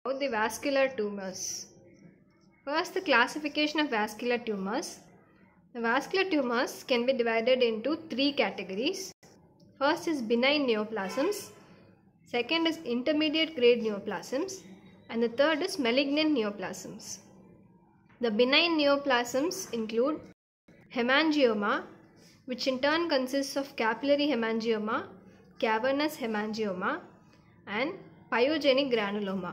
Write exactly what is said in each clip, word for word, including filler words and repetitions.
the vascular tumors. First, the classification of vascular tumors. The vascular tumors can be divided into three categories. First is benign neoplasms, second is intermediate grade neoplasms, and the third is malignant neoplasms. The benign neoplasms include hemangioma, which in turn consists of capillary hemangioma, cavernous hemangioma, and pyogenic granuloma.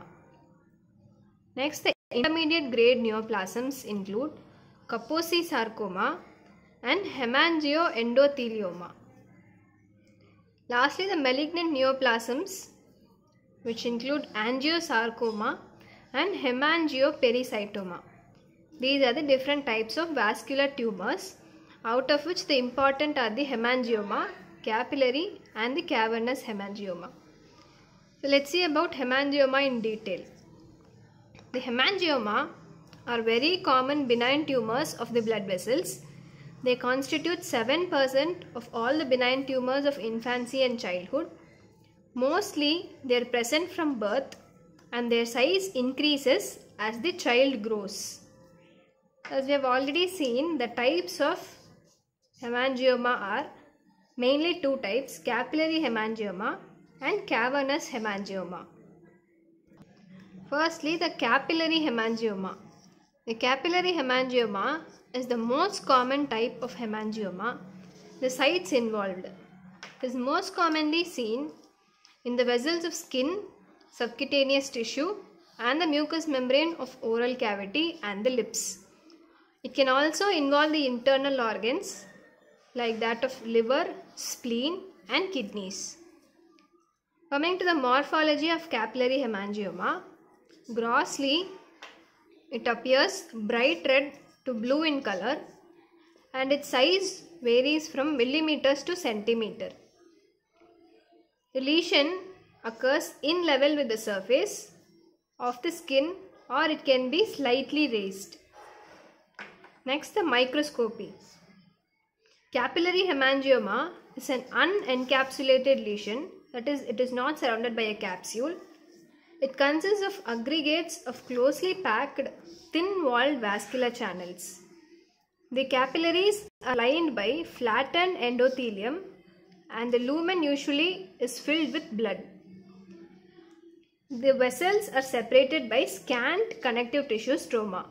Next, the intermediate grade neoplasms include Kaposi sarcoma and hemangioendothelioma. Lastly, the malignant neoplasms, which include angiosarcoma and hemangiopericytoma. These are the different types of vascular tumors, out of which the important are the hemangioma, capillary and the cavernous hemangioma. So let's see about hemangioma in detail. The hemangioma are very common benign tumors of the blood vessels. They constitute seven percent of all the benign tumors of infancy and childhood. Mostly they are present from birth and their size increases as the child grows. As we have already seen, the types of hemangioma are mainly two types, capillary hemangioma and cavernous hemangioma. Firstly, the capillary hemangioma. The capillary hemangioma is the most common type of hemangioma. The sites involved is most commonly seen in the vessels of skin, subcutaneous tissue, and the mucous membrane of oral cavity and the lips. It can also involve the internal organs like that of liver, spleen, and kidneys. Coming to the morphology of capillary hemangioma, grossly it appears bright red to blue in color and its size varies from millimeters to centimeter. The lesion occurs in level with the surface of the skin, or it can be slightly raised. Next, the microscopy. Capillary hemangioma is an unencapsulated lesion, that is, it is not surrounded by a capsule. It consists of aggregates of closely packed, thin-walled vascular channels. The capillaries are lined by flattened endothelium and the lumen usually is filled with blood. The vessels are separated by scant connective tissue stroma.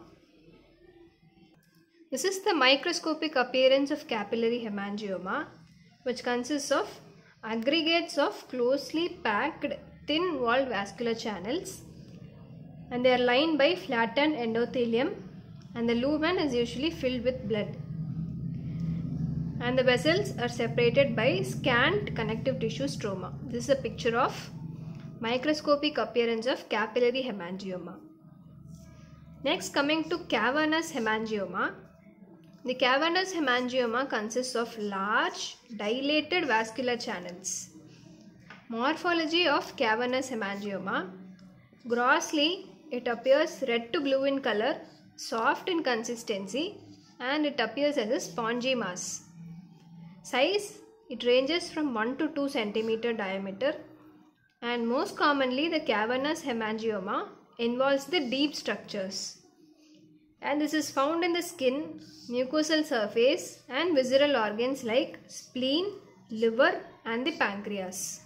This is the microscopic appearance of capillary hemangioma, which consists of aggregates of closely packed thin-walled vascular channels, and they are lined by flattened endothelium and the lumen is usually filled with blood. And the vessels are separated by scant connective tissue stroma. This is a picture of microscopic appearance of capillary hemangioma. Next, coming to cavernous hemangioma. The cavernous hemangioma consists of large dilated vascular channels. Morphology of cavernous hemangioma. Grossly, it appears red to blue in color, soft in consistency, and it appears as a spongy mass. Size, it ranges from one to two centimeter diameter, and most commonly the cavernous hemangioma involves the deep structures. And this is found in the skin, mucosal surface, and visceral organs like spleen, liver, and the pancreas.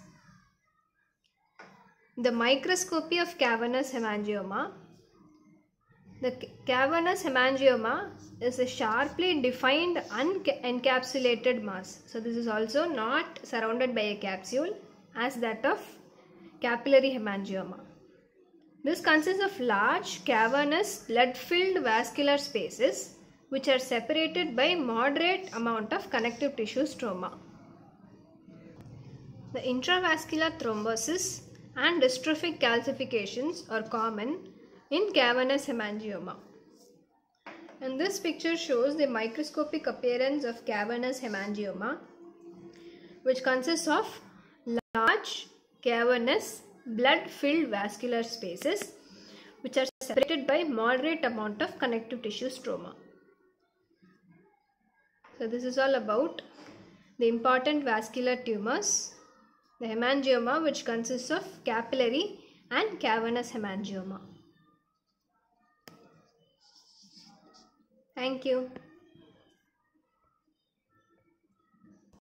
The microscopy of cavernous hemangioma. The cavernous hemangioma is a sharply defined unencapsulated mass. So this is also not surrounded by a capsule as that of capillary hemangioma. This consists of large cavernous blood-filled vascular spaces which are separated by moderate amount of connective tissue stroma. The intravascular thrombosis and dystrophic calcifications are common in cavernous hemangioma. And this picture shows the microscopic appearance of cavernous hemangioma, which consists of large cavernous blood-filled vascular spaces which are separated by moderate amount of connective tissue stroma. So this is all about the important vascular tumors. The hemangioma, which consists of capillary and cavernous hemangioma. Thank you.